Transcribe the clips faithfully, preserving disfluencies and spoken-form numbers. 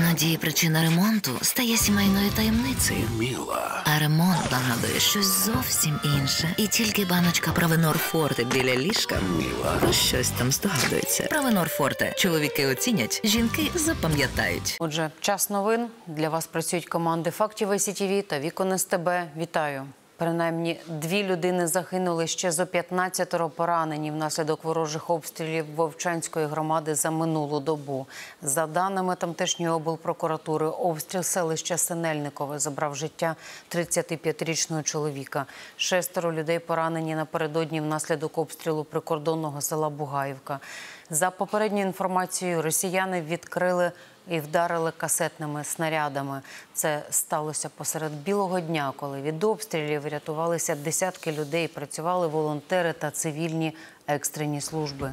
Іноді причина ремонту стає сімейною таємницею. Міла. А ремонт нагадує щось зовсім інше. І тільки баночка Провенор Форте біля ліжка Міла. про щось там здогадується. Провенор Форте. Чоловіки оцінять, жінки запам'ятають. Отже, час новин. Для вас працюють команди «Фактів ай сі ті ві» та «Вікон ес те бе». Вітаю. Принаймні дві людини загинули, ще зо п'ятнадцятеро поранені внаслідок ворожих обстрілів Вовчанської громади за минулу добу. За даними тамтешньої облпрокуратури, обстріл селища Синельникове забрав життя тридцятип'ятирічного чоловіка. Шестеро людей поранені напередодні внаслідок обстрілу прикордонного села Бугаївка. За попередньою інформацією, росіяни відкрили і вдарили касетними снарядами. Це сталося посеред білого дня, коли від обстрілів рятувалися десятки людей, працювали волонтери та цивільні екстрені служби.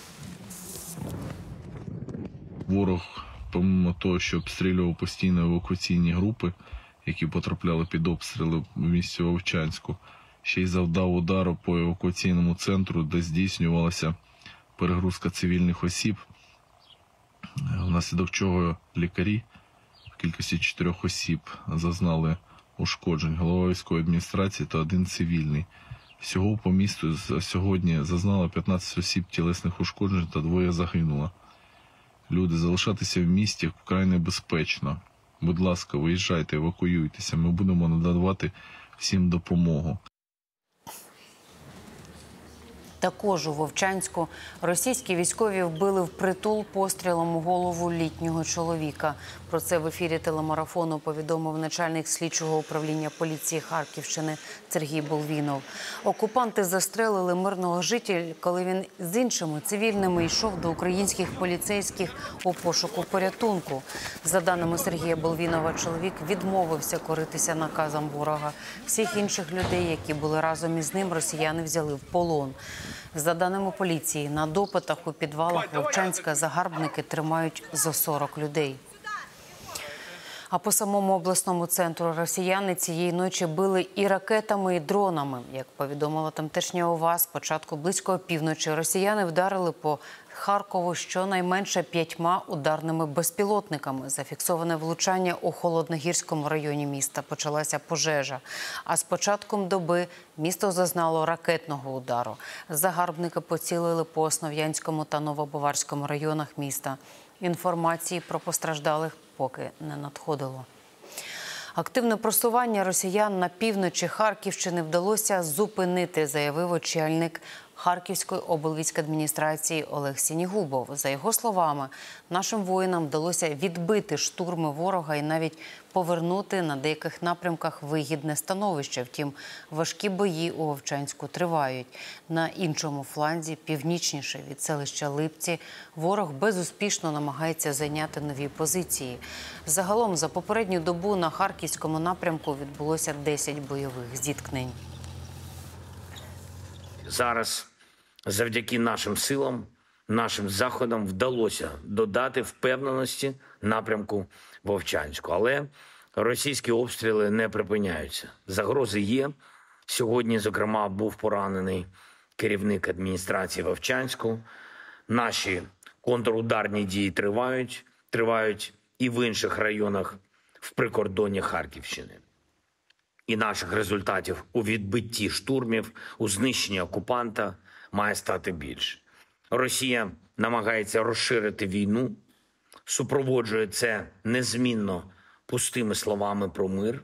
Ворог, помимо того, що обстрілював постійно евакуаційні групи, які потрапляли під обстріли в місті Вовчанську, ще й завдав удару по евакуаційному центру, де здійснювалася перегрузка цивільних осіб, внаслідок чого лікарі в кількості чотирьох осіб зазнали ушкоджень. Голова військової адміністрації та один цивільний. Всього по місту сьогодні зазнало п'ятнадцять осіб тілесних ушкоджень та двоє загинуло. Люди, залишатися в місті вкрай небезпечно. Будь ласка, виїжджайте, евакуюйтеся. Ми будемо надавати всім допомогу. Також у Вовчанську російські військові вбили впритул пострілом у голову літнього чоловіка. Про це в ефірі телемарафону повідомив начальник слідчого управління поліції Харківщини Сергій Болвінов. Окупанти застрелили мирного жителя, коли він з іншими цивільними йшов до українських поліцейських у пошуку порятунку. За даними Сергія Болвінова, чоловік відмовився коритися наказам ворога. Всіх інших людей, які були разом із ним, росіяни взяли в полон. За даними поліції, на допитах у підвалах Вовчанська загарбники тримають зо сорок людей. А по самому обласному центру росіяни цієї ночі били і ракетами, і дронами. Як повідомила тамтешня ОВА, спочатку близько опівночі росіяни вдарили по Харкову щонайменше п'ятьма ударними безпілотниками. Зафіксоване влучання у Холодногірському районі міста. Почалася пожежа. А з початком доби місто зазнало ракетного удару. Загарбники поцілили по Основ'янському та Новобаварському районах міста. Інформації про постраждалих поки не надходило. Активне просування росіян на півночі Харківщини вдалося зупинити, заявив очільник Харківської облвійськадміністрації Олег Сінігубов. За його словами, нашим воїнам вдалося відбити штурми ворога і навіть повернути на деяких напрямках вигідне становище. Втім, важкі бої у Вовчанську тривають. На іншому фланзі, північніше від селища Липці, ворог безуспішно намагається зайняти нові позиції. Загалом, за попередню добу на Харківському напрямку відбулося десять бойових зіткнень. Зараз завдяки нашим силам, нашим заходам вдалося додати впевненості напрямку Вовчанську. Але російські обстріли не припиняються. Загрози є. Сьогодні, зокрема, був поранений керівник адміністрації Вовчанську. Наші контрударні дії тривають. Тривають і в інших районах в прикордонні Харківщини. І наших результатів у відбитті штурмів, у знищенні окупанта має стати більше. Росія намагається розширити війну, супроводжує це незмінно пустими словами про мир.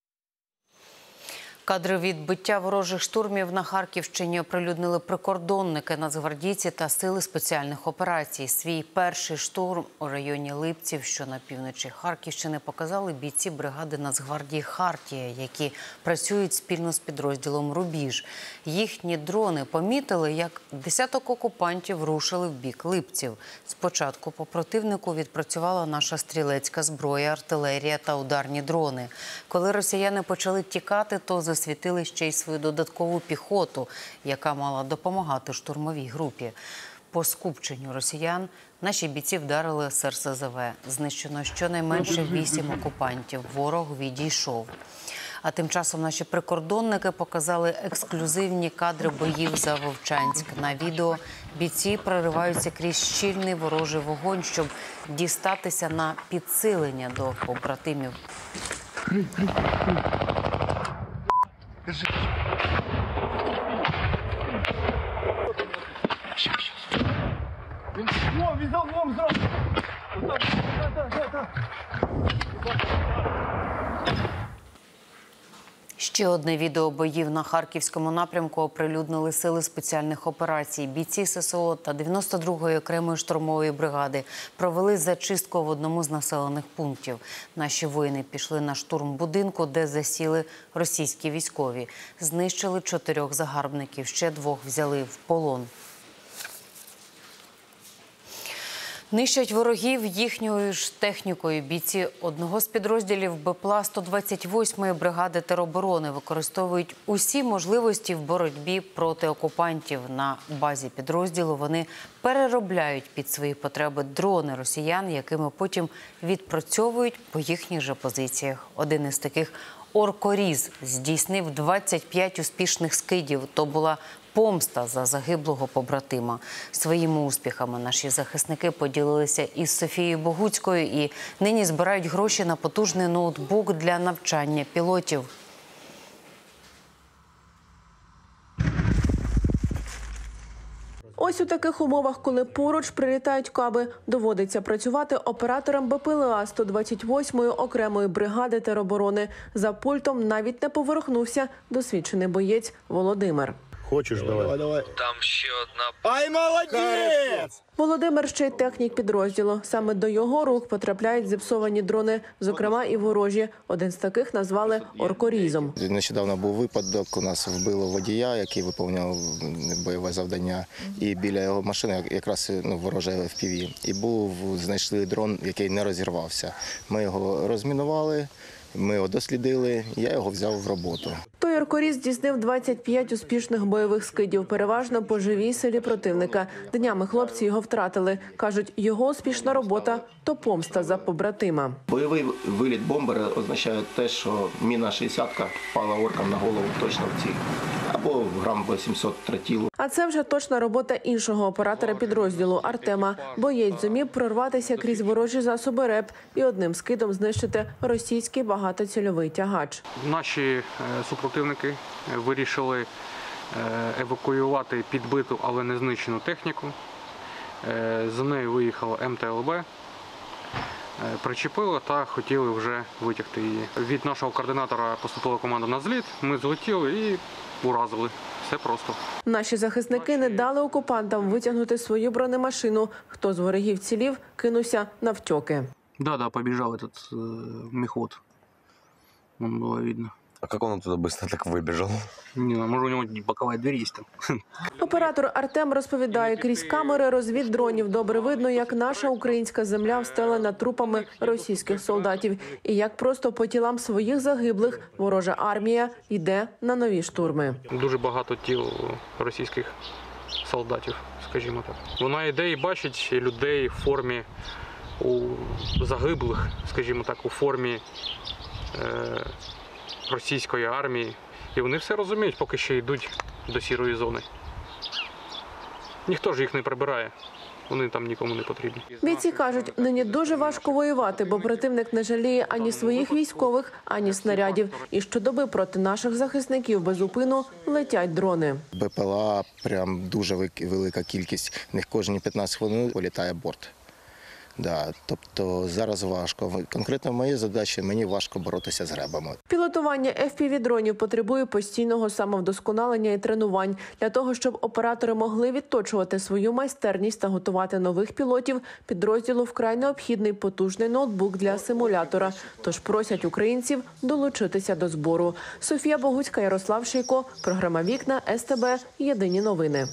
Кадри відбиття ворожих штурмів на Харківщині оприлюднили прикордонники, нацгвардійці та сили спеціальних операцій. Свій перший штурм у районі Липців, що на півночі Харківщини, показали бійці бригади Нацгвардії «Хартія», які працюють спільно з підрозділом «Рубіж». Їхні дрони помітили, як десяток окупантів рушили в бік Липців. Спочатку по противнику відпрацювала наша стрілецька зброя, артилерія та ударні дрони. Коли росіяни почали тікати, то засвітили ще й свою додаткову піхоту, яка мала допомагати штурмовій групі. По скупченню росіян наші бійці вдарили з ер ес зе ве. Знищено щонайменше вісім окупантів. Ворог відійшов. А тим часом наші прикордонники показали ексклюзивні кадри боїв за Вовчанськ. На відео Бійці прориваються крізь щільний ворожий вогонь, щоб дістатися на підсилення до побратимів. Ще одне відео боїв на Харківському напрямку оприлюднили сили спеціальних операцій. Бійці ССО та дев'яносто другої окремої штурмової бригади провели зачистку в одному з населених пунктів. Наші воїни пішли на штурм будинку, де засіли російські військові. Знищили чотирьох загарбників, ще двох взяли в полон. Нищать ворогів їхньою ж технікою. Бійці одного з підрозділів БПЛА сто двадцять восьмої бригади тероборони використовують усі можливості в боротьбі проти окупантів. На базі підрозділу вони переробляють під свої потреби дрони росіян, якими потім відпрацьовують по їхніх же позиціях. Один із таких «Оркоріз» здійснив двадцять п'ять успішних скидів. То була помста за загиблого побратима. Своїми успіхами наші захисники поділилися із Софією Богуцькою і нині збирають гроші на потужний ноутбук для навчання пілотів. Ось у таких умовах, коли поруч прилітають каби, доводиться працювати оператором БПЛА сто двадцять восьмої окремої бригади тероборони. За пультом навіть не поворухнувся досвідчений боєць Володимир. Хочеш, давай. давай, давай. Там ще одна. Ай, молодець! Володимир ще й технік підрозділу. Саме до його рук потрапляють зіпсовані дрони, зокрема і ворожі. Один з таких назвали «Оркорізом». Нещодавно був випадок, у нас вбило водія, який виконував бойове завдання. І біля його машини якраз ну, ворожа еф пі ві. І був, знайшли дрон, який не розірвався. Ми його розмінували. Ми його дослідили, я його взяв в роботу. Той «Оркоріз» здійснив двадцять п'ять успішних бойових скидів, переважно по живій силі противника. Днями хлопці його втратили. Кажуть, його успішна робота – то помста за побратима. Бойовий виліт бомбера означає те, що міна шістдесятка впала оркам на голову точно в ціль. Або грам вісімсот тротілу. А це вже точна робота іншого оператора підрозділу – Артема. Боєць зумів прорватися крізь ворожі засоби РЕП і одним скидом знищити російський багатоцільовий тягач. Наші супротивники вирішили евакуювати підбиту, але не знищену техніку. За нею виїхала ем те ел бе, причепили та хотіли вже витягти її. Від нашого координатора поступила команда на зліт, ми злетіли і уразили. Все просто. Наші захисники не дали окупантам витягнути свою бронемашину. Хто з ворогів цілів, кинувся навтьоки. Да, да, побежал этот э, мехвод. Вон было видно. А как он оттуда быстро так выбежал? Не знаю, может, у него боковая дверь есть там. Оператор Артем розповідає, крізь камери розвіддронів добре видно, як наша українська земля встелена трупами російських солдатів. І як просто по тілам своїх загиблих ворожа армія йде на нові штурми. Дуже багато тіл російських солдатів, скажімо так. Вона йде і бачить людей в формі у загиблих, скажімо так, у формі е, російської армії. І вони все розуміють, поки ще йдуть до сірої зони. Ніхто ж їх не прибирає. Вони там нікому не потрібні. Бійці кажуть, нині дуже важко воювати, бо противник не жаліє ані своїх військових, ані снарядів. І щодоби проти наших захисників без упину летять дрони. БПЛА прям дуже велика кількість. В них кожні п'ятнадцять хвилин вилітає борт. Да, тобто зараз важко. Конкретно в моїй задачі мені важко боротися з ребами. Пілотування еф пі ві-дронів потребує постійного самовдосконалення і тренувань. Для того, щоб оператори могли відточувати свою майстерність та готувати нових пілотів, підрозділу вкрай необхідний потужний ноутбук для симулятора. Тож просять українців долучитися до збору. Софія Богуцька, Ярослав Шийко, програма «Вікна», ес те бе, єдині новини.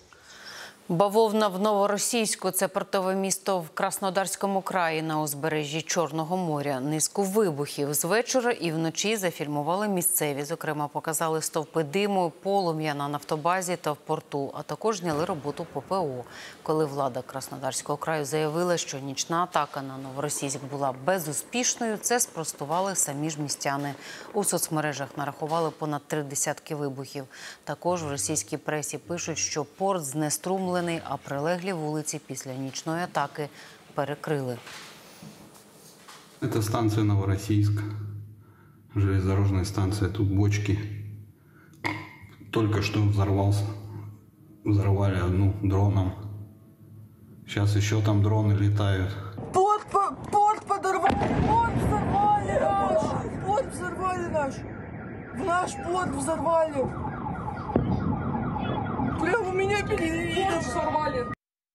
Бавовна в Новоросійську – це портове місто в Краснодарському краї на узбережжі Чорного моря. Низку вибухів з вечора і вночі зафільмували місцеві. Зокрема, показали стовпи диму, полум'я на нафтобазі та в порту, а також зняли роботу по пе о. Коли влада Краснодарського краю заявила, що нічна атака на Новоросійськ була безуспішною, це спростували самі ж містяни. У соцмережах нарахували понад три десятки вибухів. Також в російській пресі пишуть, що порт знеструмлений встановлений, а прилеглі вулиці після нічної атаки перекрили. Это станция Новороссийск, железнодорожная станция, тут бочки. Только что взорвался, взорвали одну дроном. Сейчас еще там дроны летают. Порт, порт подорвали, порт взорвали наш, порт взорвали наш, в наш порт взорвали. Прямо у меня перед порт взорвали.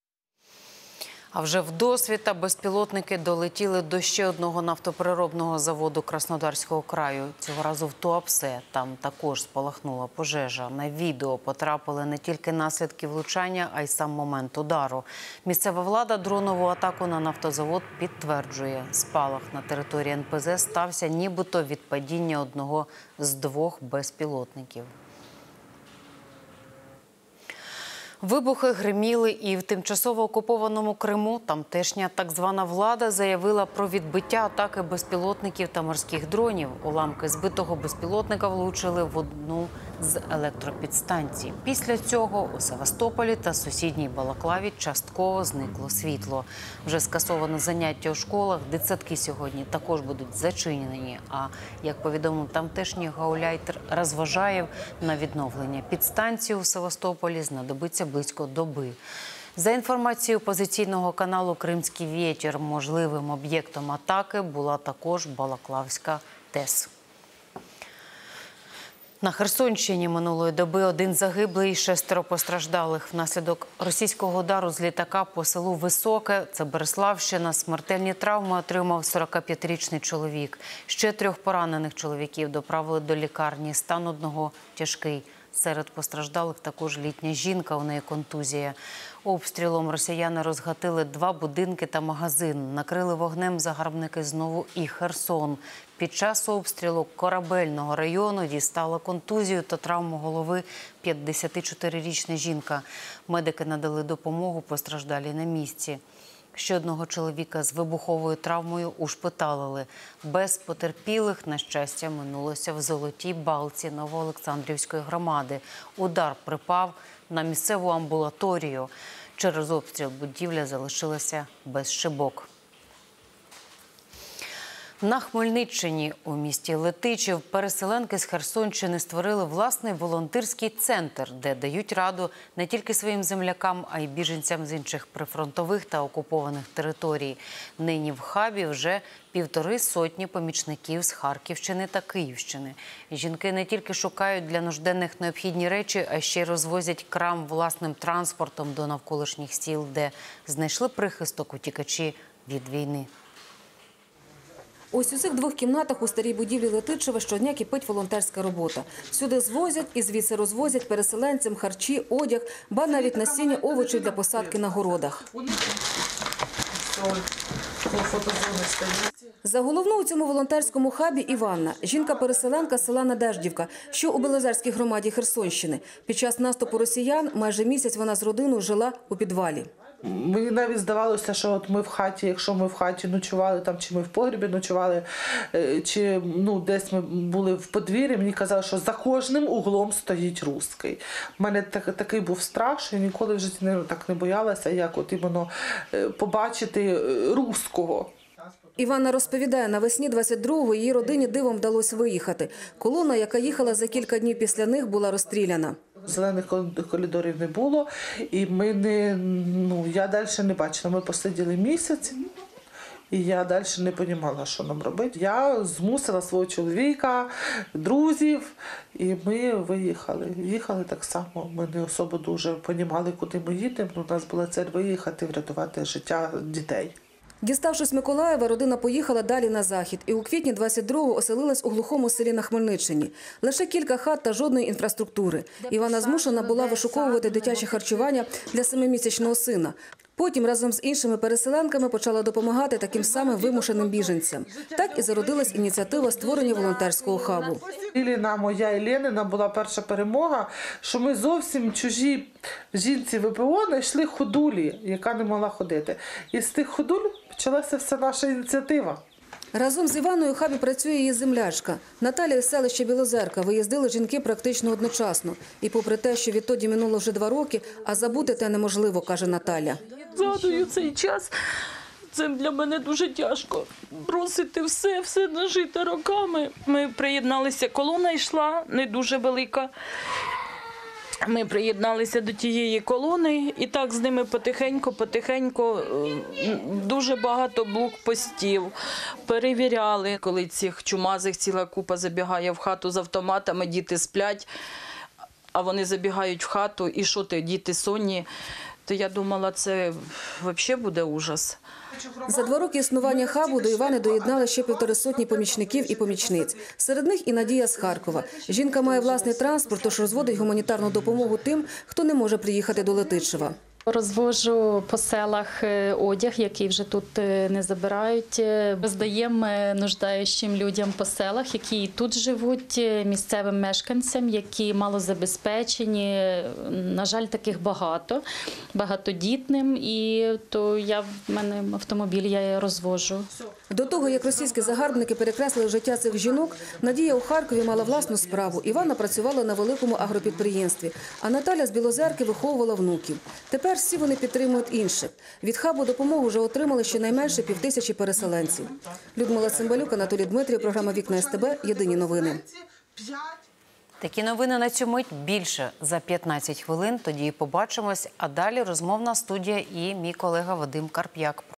А вже вдосвіта безпілотники долетіли до ще одного нафтопереробного заводу Краснодарського краю. Цього разу в Туапсе. Там також спалахнула пожежа. На відео потрапили не тільки наслідки влучання, а й сам момент удару. Місцева влада дронову атаку на нафтозавод підтверджує. Спалах на території ен пе зет стався нібито від падіння одного з двох безпілотників. Вибухи гриміли і в тимчасово окупованому Криму. Тамтешня так звана влада заявила про відбиття атаки безпілотників та морських дронів. Уламки збитого безпілотника влучили в одну з електропідстанцій. Після цього у Севастополі та сусідній Балаклаві частково зникло світло. Вже скасовано заняття у школах, дитсадки сьогодні також будуть зачинені. А, як повідомив тамтешній гауляйтер Розважаєв, на відновлення підстанції у Севастополі знадобиться близько доби. За інформацією опозиційного каналу «Кримський вітер», можливим об'єктом атаки була також Балаклавська ТЕС. На Херсонщині минулої доби один загиблий і шестеро постраждалих. Внаслідок російського удару з літака по селу Високе, це Береславщина, смертельні травми отримав сорокап'ятирічний чоловік. Ще трьох поранених чоловіків доправили до лікарні. Стан одного тяжкий. Серед постраждалих також літня жінка, у неї контузія. Обстрілом росіяни розгатили два будинки та магазин. Накрили вогнем загарбники знову і Херсон. Під час обстрілу Корабельного району дістала контузію та травму голови п'ятдесятичотирирічна жінка. Медики надали допомогу постраждалій на місці. Ще одного чоловіка з вибуховою травмою ушпиталили. Без потерпілих, на щастя, минулося в Золотій Балці Новоолександрівської громади. Удар припав на місцеву амбулаторію. Через обстріл будівля залишилася без шибок. На Хмельниччині у місті Летичів переселенки з Херсонщини створили власний волонтерський центр, де дають раду не тільки своїм землякам, а й біженцям з інших прифронтових та окупованих територій. Нині в хабі вже півтори сотні помічників з Харківщини та Київщини. Жінки не тільки шукають для нужденних необхідні речі, а ще й розвозять крам власним транспортом до навколишніх сіл, де знайшли прихисток утікачі від війни. Ось у цих двох кімнатах у старій будівлі Летичева щодня кипить волонтерська робота. Сюди звозять і звідси розвозять переселенцям харчі, одяг, ба навіть насіння овочів для посадки на городах. За головну у цьому волонтерському хабі Іванна. Жінка-переселенка з села Надеждівка, що у Белозерській громаді Херсонщини. Під час наступу росіян майже місяць вона з родиною жила у підвалі. Мені навіть здавалося, що от ми в хаті, якщо ми в хаті ночували, там, чи ми в погребі ночували, чи ну, десь ми були в подвір'ї, мені казали, що за кожним углом стоїть русський. У мене так, такий був страх, що я ніколи в житті не, так не боялася, як от іменно побачити руського. Іванна розповідає, навесні двадцять другого її родині дивом вдалося виїхати. Колона, яка їхала за кілька днів після них, була розстріляна. Зелених коридорів не було, і ми не, ну, я далі не бачила. Ми посиділи місяць, і я далі не розуміла, що нам робити. Я змусила свого чоловіка, друзів, і ми виїхали. Їхали так само. Ми не особо дуже розуміли, куди ми їдемо. У нас була цель виїхати, врятувати життя дітей. Діставшись Миколаєва, родина поїхала далі на захід і у квітні двадцять другого оселилась у глухому селі на Хмельниччині. Лише кілька хат та жодної інфраструктури. Іванна змушена була вишуковувати дитяче харчування для семимісячного сина. Потім разом з іншими переселенками почала допомагати таким самим вимушеним біженцям. Так і зародилась ініціатива створення волонтерського хабу. Іліна, моя і Ленина була перша перемога, що ми зовсім чужі жінці ве пе о знайшли ходулі, яка не могла ходити. І з тих ходуль почалася вся наша ініціатива. Разом з Іваною у хабі працює її землячка. Наталя із селища Білозерка. Виїздили жінки практично одночасно. І попри те, що відтоді минуло вже два роки, а забути те неможливо, каже Наталя. Згадую цей час. Це для мене дуже тяжко. Бросити все, все нажите роками. Ми приєдналися, колона йшла, не дуже велика. Ми приєдналися до тієї колони і так з ними потихеньку-потихеньку дуже багато блокпостів перевіряли. Коли цих чумазих ціла купа забігає в хату з автоматами, діти сплять, а вони забігають в хату, і що ти, діти сонні, то я думала, це взагалі буде ужас. За два роки існування хабу до Івани доєднали ще півтори сотні помічників і помічниць. Серед них і Надія з Харкова. Жінка має власний транспорт, тож розводить гуманітарну допомогу тим, хто не може приїхати до Летичева. Розвожу по селах одяг, який вже тут не забирають. Роздаємо нуждаючим людям по селах, які тут живуть, місцевим мешканцям, які малозабезпечені. На жаль, таких багато, багатодітним. І то я, в мене автомобіль, я розвожу. До того, як російські загарбники перекреслили життя цих жінок, Надія у Харкові мала власну справу. Івана працювала на великому агропідприємстві, а Наталя з Білозерки виховувала внуків. Тепер всі вони підтримують інших. Від хабу допомогу вже отримали щонайменше півтисячі переселенців. Людмила Цимбалюк, Анатолій Дмитрів, програма «Вікна СТБ», єдині новини. Такі новини на цю мить більше за п'ятнадцять хвилин. Тоді побачимось. А далі розмовна студія і мій колега Вадим Карп'як.